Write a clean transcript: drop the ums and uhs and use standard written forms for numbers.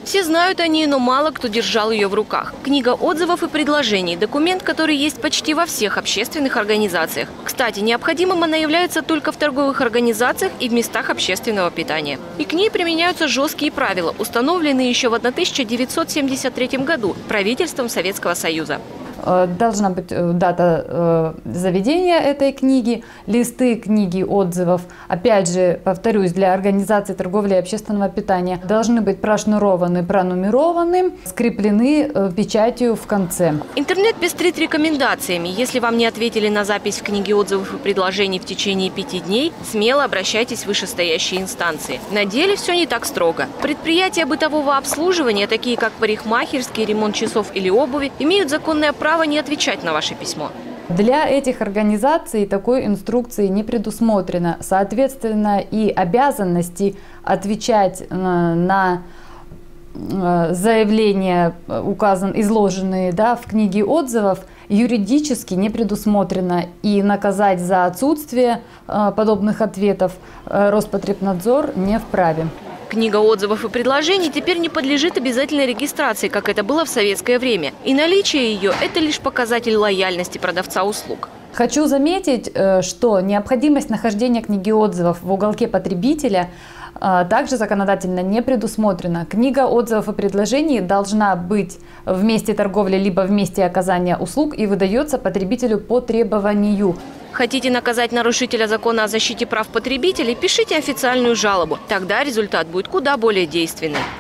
Все знают о ней, но мало кто держал ее в руках. Книга отзывов и предложений – документ, который есть почти во всех общественных организациях. Кстати, необходимым она является только в торговых организациях и в местах общественного питания. И к ней применяются жесткие правила, установленные еще в 1973 году правительством Советского Союза. Должна быть дата заведения этой книги, листы книги отзывов. Опять же, повторюсь, для организации торговли и общественного питания должны быть прошнурованы, пронумерованы, скреплены печатью в конце. Интернет пестрит рекомендациями. Если вам не ответили на запись в книге отзывов и предложений в течение 5 дней, смело обращайтесь в вышестоящие инстанции. На деле все не так строго. Предприятия бытового обслуживания, такие как парикмахерские, ремонт часов или обуви, имеют законное право не отвечать на ваше письмо. Для этих организаций такой инструкции не предусмотрено. Соответственно, и обязанности отвечать на заявления, изложенные в книге отзывов, юридически не предусмотрено. И наказать за отсутствие подобных ответов Роспотребнадзор не вправе. Книга отзывов и предложений теперь не подлежит обязательной регистрации, как это было в советское время. И наличие ее – это лишь показатель лояльности продавца услуг. Хочу заметить, что необходимость нахождения книги отзывов в уголке потребителя также законодательно не предусмотрена. Книга отзывов и предложений должна быть в месте торговли либо в месте оказания услуг и выдается потребителю по требованию. Хотите наказать нарушителя закона о защите прав потребителей? Пишите официальную жалобу. Тогда результат будет куда более действенным.